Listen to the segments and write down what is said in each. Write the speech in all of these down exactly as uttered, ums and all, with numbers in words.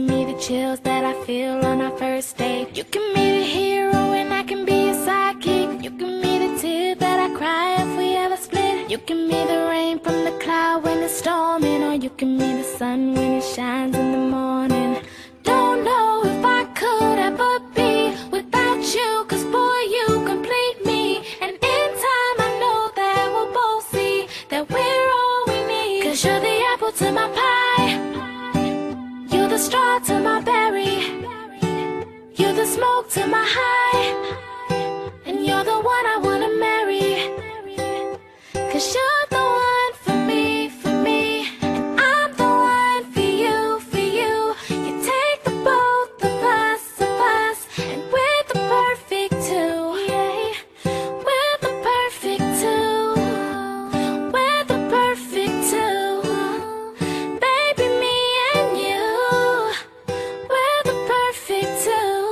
me the chills that I feel on our first date. You can be the hero and I can be your sidekick. You can be the tear that I cry if we ever split. You can be the rain from the cloud when it's storming, or you can be the sun when it shines in the morning. Don't know if I could ever be without you, 'cause boy, you complete me. And in time I know that we'll both see that we're all we need. 'Cause you're the apple to my pie, you're the straw to my berry, you're the smoke to my high, and you're the one I wanna marry. 'Cause you're the one for me, for me, and I'm the one for you, for you. You take the both of us, of us, and we're the perfect two. Yeah, we're the perfect two. We're the perfect two. Baby, me and you, we're the perfect two.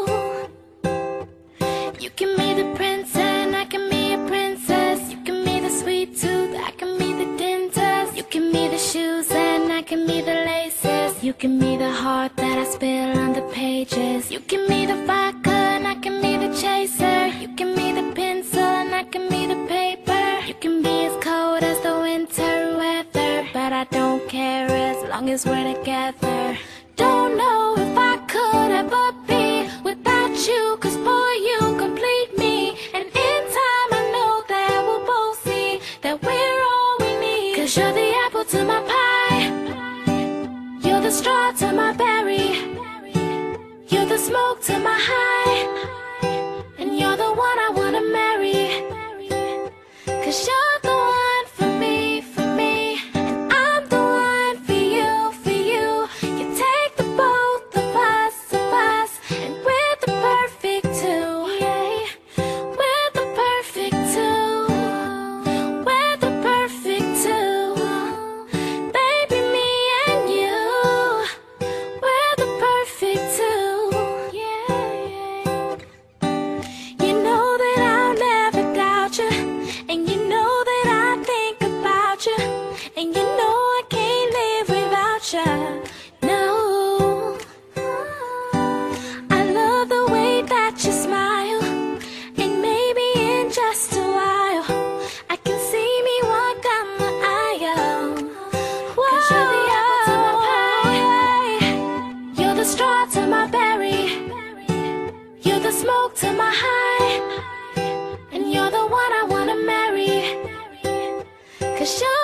You can be the prince and I can be a princess. You can be the sweet tooth, I can be the dentist. You can be the shoes and I can be the laces. You can be the heart that I spill on the pages. You can be the vodka and I can be the chaser. You can be the pencil and I can be the paper. You can be as cold as the winter weather, but I don't care as long as we're together. Don't know if I could ever be without you, 'cause boy, you complete me. And in time I know that we'll both see that we're all we need. 'Cause you're the apple to my pie, you're the straw to my berry, you're the smoke to my high, and you're the one I wanna marry. 'Cause you're the one for me, for me, and I'm the one for you, for you. You take the both of us, of us, and we're the perfect two. Yeah, we're the perfect two. We're the perfect two. Baby, me and you, we're the perfect two. Yeah. You know that I'll never doubt you, and you know that I think about you, and you know I can't live without you. No, I love the way that you smile, and maybe in just a while I can see me walk down the aisle. 'Cause you're the apple to my pie, you're the straw to my berry, you're the smoke to my high, and you're the one I wanna marry. 'Cause you're